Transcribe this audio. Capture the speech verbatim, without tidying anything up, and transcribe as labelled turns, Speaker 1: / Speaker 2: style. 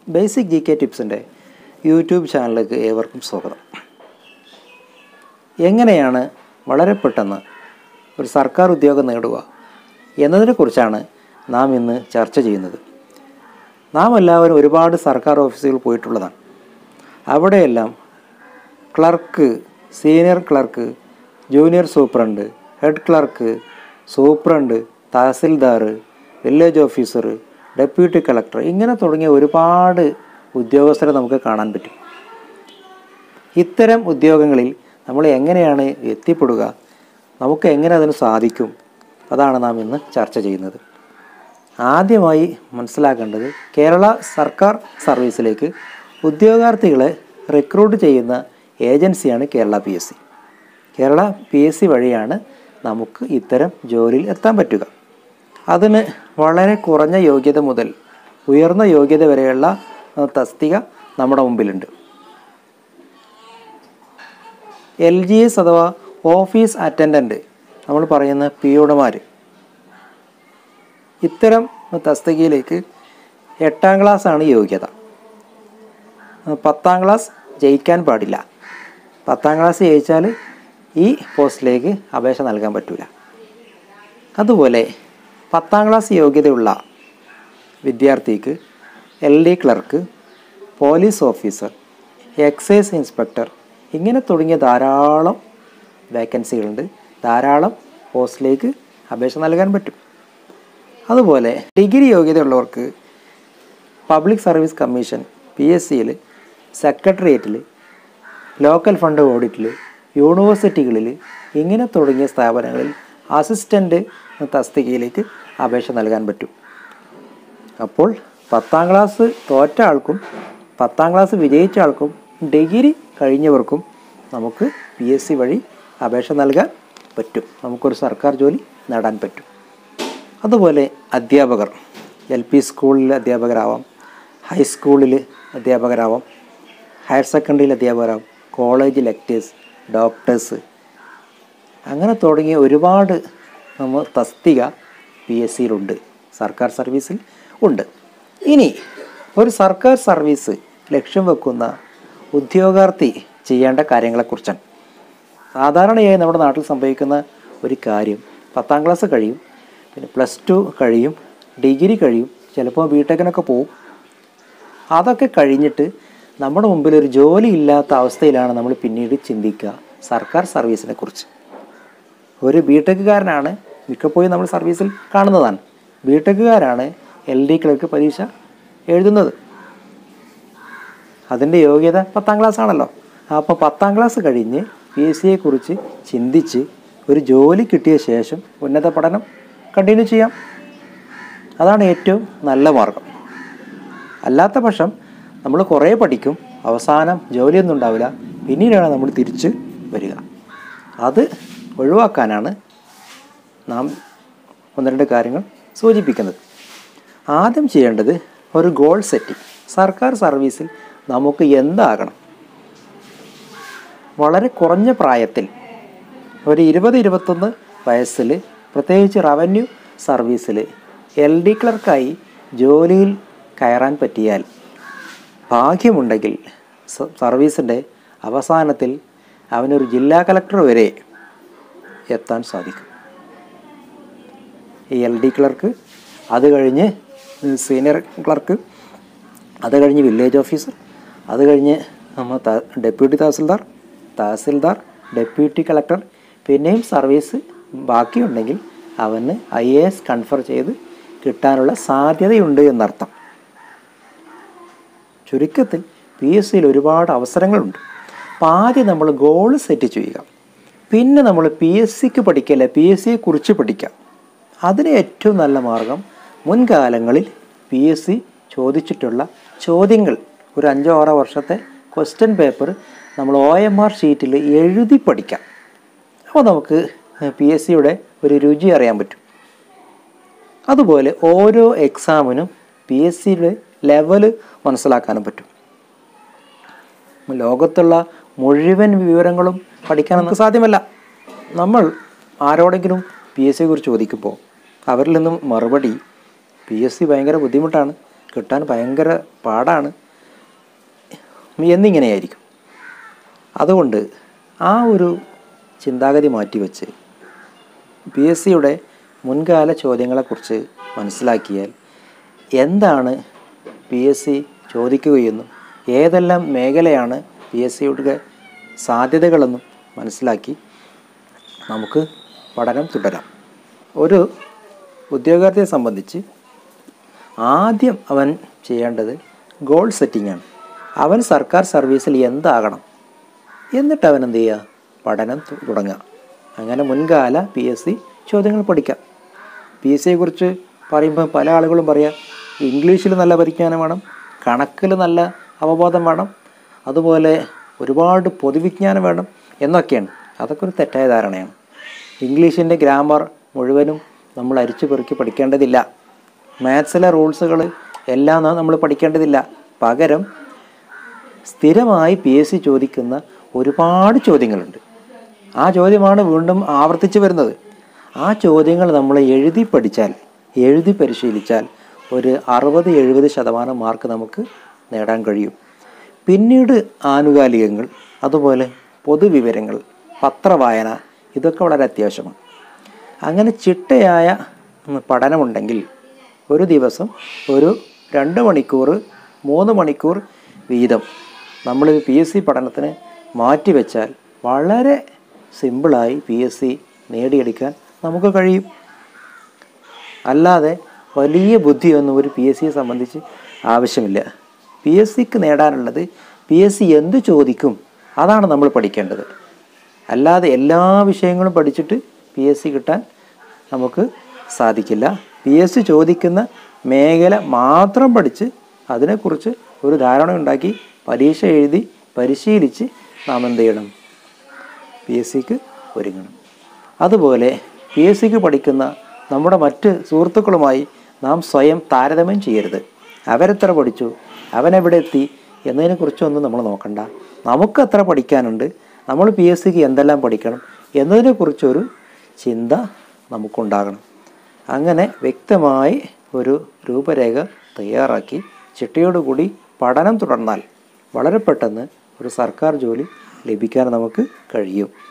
Speaker 1: Basic G K ടിപ്സിൻ്റെ YouTube ചാനലിലേക്ക് ഏവർക്കും സ്വാഗതം. എങ്ങനെയാണ് വളരെ പെട്ടെന്ന് ഒരു സർക്കാർ ഉദ്യോഗം നേടുക എന്നതിനെക്കുറിച്ചാണ് നാം ഇന്ന് ചർച്ച ചെയ്യുന്നത്. നാം എല്ലാവരും ഒരുപാട് സർക്കാർ ഓഫീസുകൾ പോയിട്ടുള്ളതാണ്. അവിടെയെല്ലാം clerk, senior clerk, junior superintendent, head clerk, superintendent, tahsildar, village officer, deputy collector ഇങ്ങനെ തുടങ്ങിയ ഒരുപാട് ഉദ്യോഗസ്ഥരെ നമുക്ക് കാണാൻ പറ്റും. ഇത്തരം ഉദ്യോഗങ്ങളിൽ നമ്മൾ എങ്ങനെയാണ് എത്തിപ്പെടുക, നമുക്ക് എങ്ങനെ അതിന് സാധിക്കും, അതാണ് നാം ഇന്ന് ചർച്ച ചെയ്യുന്നത്. ആദ്യമായി മനസ്സിലാക്കേണ്ടത് കേരള സർക്കാർ സർവീസിലേക്ക് ഉദ്യോഗാർത്ഥികളെ റിക്രൂട്ട് ചെയ്യുന്ന ഏജൻസിയാണ് Kerala P S C. Kerala P S C വഴിയാണ് നമുക്ക് ഇത്തരം ജോലിയിൽ എത്താൻ പറ്റുക. അതിന് വളരെ കുറഞ്ഞ യോഗ്യത മുതൽ ഉയർന്ന യോഗ്യത വരെയുള്ള തസ്തിക നമ്മുടെ മുമ്പിലുണ്ട്. എൽ ജി എസ് അഥവാ ഓഫീസ് അറ്റൻഡൻറ്റ്, നമ്മൾ പറയുന്ന പിയോണമാർ, ഇത്തരം തസ്തികയിലേക്ക് എട്ടാം ക്ലാസ്സാണ് യോഗ്യത. പത്താം ക്ലാസ് ജയിക്കാൻ പാടില്ല. പത്താം ക്ലാസ് ജയിച്ചാൽ ഈ പോസ്റ്റിലേക്ക് അപേക്ഷ നൽകാൻ പറ്റില്ല. അതുപോലെ പത്താം ക്ലാസ് യോഗ്യതയുള്ള വിദ്യാർത്ഥിക്ക് L D clerk, police officer, excise inspector ഇങ്ങനെ തുടങ്ങിയ ധാരാളം വേക്കൻസികളുണ്ട്. ധാരാളം പോസ്റ്റിലേക്ക് അപേക്ഷ നൽകാൻ പറ്റും. അതുപോലെ ഡിഗ്രി യോഗ്യതയുള്ളവർക്ക് public service commission, P S സിയിൽ, സെക്രട്ടേറിയറ്റിൽ, ലോക്കൽ ഫണ്ട് ഓഡിറ്റിൽ, യൂണിവേഴ്സിറ്റികളിൽ ഇങ്ങനെ തുടങ്ങിയ സ്ഥാപനങ്ങളിൽ അസിസ്റ്റൻ്റ് തസ്തികയിലേക്ക് അപേക്ഷ നൽകാൻ പറ്റും. അപ്പോൾ പത്താം ക്ലാസ് തോറ്റ ആൾക്കും പത്താം ക്ലാസ് വിജയിച്ച ആൾക്കും ഡിഗ്രി കഴിഞ്ഞവർക്കും നമുക്ക് പി എസ് സി വഴി അപേക്ഷ നൽകാൻ പറ്റും. നമുക്കൊരു സർക്കാർ ജോലി നേടാൻ പറ്റും. അതുപോലെ അധ്യാപകർ, എൽ പി സ്കൂളിൽ അധ്യാപകരാവാം, ഹൈസ്കൂളിൽ അധ്യാപകരാവാം, ഹയർ സെക്കൻഡറിയിൽ അധ്യാപകരാവാം, കോളേജ് ലെക്ചേഴ്സ്, ഡോക്ടേഴ്സ് അങ്ങനെ തുടങ്ങിയ ഒരുപാട് നമ്മൾ തസ്തിക പി എസ് സിയിലുണ്ട്, സർക്കാർ സർവീസിൽ ഉണ്ട്. ഇനി ഒരു സർക്കാർ സർവീസ് ലക്ഷ്യം വെക്കുന്ന ഉദ്യോഗാർത്ഥി ചെയ്യേണ്ട കാര്യങ്ങളെക്കുറിച്ചാണ്. സാധാരണയായി നമ്മുടെ നാട്ടിൽ സംഭവിക്കുന്ന ഒരു കാര്യം, പത്താം ക്ലാസ് കഴിയും, പിന്നെ പ്ലസ് ടു കഴിയും, ഡിഗ്രി കഴിയും, ചിലപ്പോൾ ബിടെക്കിനൊക്കെ പോവും. അതൊക്കെ കഴിഞ്ഞിട്ട് നമ്മുടെ മുമ്പിൽ ഒരു ജോലി ഇല്ലാത്ത അവസ്ഥയിലാണ് നമ്മൾ പിന്നീട് ചിന്തിക്കുക സർക്കാർ സർവീസിനെ കുറിച്ച്. ഒരു ബിടെക്കുകാരനാണ് മിക്കപ്പോഴും നമ്മൾ സർവീസിൽ കാണുന്നതാണ്. ബിടെക്കുകാരാണ് എൽ ഡി ക്ലർക്ക് പരീക്ഷ എഴുതുന്നത്. അതിൻ്റെ യോഗ്യത പത്താം ക്ലാസ് ആണല്ലോ. അപ്പോൾ പത്താം ക്ലാസ് കഴിഞ്ഞ് പി എസ് സിയെ കുറിച്ച് ചിന്തിച്ച് ഒരു ജോലി കിട്ടിയ ശേഷം ഉന്നത പഠനം കണ്ടിന്യൂ ചെയ്യാം. അതാണ് ഏറ്റവും നല്ല മാർഗം. അല്ലാത്ത പക്ഷം നമ്മൾ കുറേ പഠിക്കും, അവസാനം ജോലിയൊന്നും ഉണ്ടാവില്ല, പിന്നീടാണ് നമ്മൾ തിരിച്ച് വരിക. അത് ഒഴിവാക്കാനാണ് നാം ഒന്ന് രണ്ട് കാര്യങ്ങൾ സൂചിപ്പിക്കുന്നത്. ആദ്യം ചെയ്യേണ്ടത് ഒരു ഗോൾ സെറ്റിംഗ്. സർക്കാർ സർവീസിൽ നമുക്ക് എന്താകണം? വളരെ കുറഞ്ഞ പ്രായത്തിൽ, ഒരു ഇരുപത് ഇരുപത്തൊന്ന് വയസ്സിൽ, പ്രത്യേകിച്ച് റവന്യൂ സർവീസിൽ എൽ ഡി ക്ലർക്കായി ജോലിയിൽ കയറാൻ പറ്റിയാൽ, ഭാഗ്യമുണ്ടെങ്കിൽ സർവീസിൻ്റെ അവസാനത്തിൽ അവനൊരു ജില്ലാ കളക്ടർ വരെ എത്താൻ സാധിക്കും. ഈ എൽ ഡി ക്ലർക്ക്, അത് കഴിഞ്ഞ് സീനിയർ ക്ലർക്ക്, അത് കഴിഞ്ഞ് വില്ലേജ് ഓഫീസർ, അത് കഴിഞ്ഞ് നമ്മൾ deputy tahsildar, tahsildar, deputy collector, പിന്നെയും സർവീസ് ബാക്കിയുണ്ടെങ്കിൽ അവന് ഐ എ എസ് കൺഫർ ചെയ്ത് കിട്ടാനുള്ള സാധ്യതയുണ്ട് എന്നർത്ഥം. ചുരുക്കത്തിൽ പി എസ് സിയിൽ ഒരുപാട് അവസരങ്ങളുണ്ട്. അപ്പോൾ ആദ്യം നമ്മൾ ഗോൾ സെറ്റ് ചെയ്യുക. പിന്നെ നമ്മൾ പി എസ് സിക്ക് പഠിക്കല്ല, പി എസ് സിയെ കുറിച്ച് പഠിക്കാം. അതിന് ഏറ്റവും നല്ല മാർഗം മുൻകാലങ്ങളിൽ പി എസ് സി ചോദിച്ചിട്ടുള്ള ചോദ്യങ്ങൾ, ഒരു അഞ്ചോ ആറോ വർഷത്തെ ക്വസ്റ്റ്യൻ പേപ്പർ നമ്മൾ ഒ എം ആർ ഷീറ്റിൽ എഴുതി പഠിക്കാം. അപ്പോൾ നമുക്ക് പി എസ് സിയുടെ ഒരു രുചി അറിയാൻ പറ്റും. അതുപോലെ ഓരോ എക്സാമിനും പി എസ് സിയുടെ ലെവല് മനസ്സിലാക്കാനും പറ്റും. ലോകത്തുള്ള മുഴുവൻ വിവരങ്ങളും പഠിക്കാൻ നമുക്ക് സാധ്യമല്ല. നമ്മൾ ആരോടെങ്കിലും പി എസ് സിയെ കുറിച്ച് ചോദിക്കുമ്പോൾ അവരിൽ നിന്നും മറുപടി പി എസ് സി ഭയങ്കര ബുദ്ധിമുട്ടാണ്, കിട്ടാൻ ഭയങ്കര പാടാണ് എന്നിങ്ങനെയായിരിക്കും. അതുകൊണ്ട് ആ ഒരു ചിന്താഗതി മാറ്റിവെച്ച് പി എസ് സിയുടെ മുൻകാല ചോദ്യങ്ങളെക്കുറിച്ച് മനസ്സിലാക്കിയാൽ എന്താണ് പി എസ് സി ചോദിക്കുകയെന്നും ഏതെല്ലാം മേഖലയാണ് പി എസ് സിയുടെ സാധ്യതകളെന്നും മനസ്സിലാക്കി നമുക്ക് പഠനം തുടരാം. ഒരു ഉദ്യോഗാർത്ഥിയെ സംബന്ധിച്ച് ആദ്യം അവൻ ചെയ്യേണ്ടത് ഗോൾ സെറ്റിംഗാണ്. അവൻ സർക്കാർ സർവീസിൽ എന്താകണം എന്നിട്ട് അവൻ എന്ത് ചെയ്യുക, പഠനം തുടങ്ങുക. അങ്ങനെ മുൻകാല പി എസ് സി ചോദ്യങ്ങൾ പഠിക്കാം. പി എസ് സിയെക്കുറിച്ച് പറയുമ്പോൾ പല ആളുകളും പറയാം ഇംഗ്ലീഷിൽ നല്ല പരിജ്ഞാനം വേണം, കണക്കിൽ നല്ല അവബോധം വേണം, അതുപോലെ ഒരുപാട് പൊതുവിജ്ഞാനം വേണം എന്നൊക്കെയാണ്. അതൊക്കെ ഒരു തെറ്റായ ധാരണയാണ്. ഇംഗ്ലീഷിൻ്റെ ഗ്രാമർ മുഴുവനും നമ്മൾ അരിച്ചു പെറുക്കി പഠിക്കേണ്ടതില്ല. മാത്സിലെ റൂൾസുകൾ എല്ലാം നമ്മൾ പഠിക്കേണ്ടതില്ല. പകരം സ്ഥിരമായി പി എസ് സി ചോദിക്കുന്ന ഒരുപാട് ചോദ്യങ്ങളുണ്ട്. ആ ചോദ്യമാണ് വീണ്ടും ആവർത്തിച്ച് വരുന്നത്. ആ ചോദ്യങ്ങൾ നമ്മൾ എഴുതി പഠിച്ചാൽ, എഴുതി പരിശീലിച്ചാൽ ഒരു അറുപത് എഴുപത് ശതമാനം മാർക്ക് നമുക്ക് നേടാൻ കഴിയും. പിന്നീട് ആനുകാലികങ്ങൾ, അതുപോലെ പൊതുവിവരങ്ങൾ, പത്രവായന ഇതൊക്കെ വളരെ അത്യാവശ്യമാണ്. അങ്ങനെ ചിട്ടയായ പഠനമുണ്ടെങ്കിൽ ഒരു ദിവസം ഒരു രണ്ട് മണിക്കൂർ മൂന്ന് മണിക്കൂർ വീതം നമ്മൾ പി എസ് സി പഠനത്തിന് മാറ്റിവെച്ചാൽ വളരെ സിമ്പിളായി പി എസ് സി നേടിയെടുക്കാൻ നമുക്ക് കഴിയും. അല്ലാതെ വലിയ ബുദ്ധിയൊന്നും ഒരു പി എസ് സിയെ സംബന്ധിച്ച് ആവശ്യമില്ല. പി എസ് സിക്ക് നേടാനുള്ളത് പി എസ് സി എന്ത് ചോദിക്കും അതാണ് നമ്മൾ പഠിക്കേണ്ടത്. അല്ലാതെ എല്ലാ വിഷയങ്ങളും പഠിച്ചിട്ട് പി എസ് സി കിട്ടാൻ നമുക്ക് സാധിക്കില്ല. പി എസ് സി ചോദിക്കുന്ന മേഖല മാത്രം പഠിച്ച് അതിനെക്കുറിച്ച് ഒരു ധാരണ ഉണ്ടാക്കി പരീക്ഷ എഴുതി പരിശീലിച്ച് നാം എന്ത് ചെയ്യണം, പി എസ് സിക്ക് ഒരുങ്ങണം. അതുപോലെ പി എസ് സിക്ക് പഠിക്കുന്ന നമ്മുടെ മറ്റ് സുഹൃത്തുക്കളുമായി നാം സ്വയം താരതമ്യം ചെയ്യരുത്. അവരെത്ര പഠിച്ചു, അവനെവിടെ എത്തി എന്നതിനെക്കുറിച്ചൊന്നും നമ്മൾ നോക്കണ്ട. നമുക്കെത്ര പഠിക്കാനുണ്ട്, നമ്മൾ പി എസ് സിക്ക് എന്തെല്ലാം പഠിക്കണം എന്നതിനെക്കുറിച്ചൊരു ചിന്ത നമുക്കുണ്ടാകണം. അങ്ങനെ വ്യക്തമായി ഒരു രൂപരേഖ തയ്യാറാക്കി ചിട്ടയോടുകൂടി പഠനം തുടർന്നാൽ വളരെ പെട്ടെന്ന് ഒരു സർക്കാർ ജോലി ലഭിക്കാൻ നമുക്ക് കഴിയും.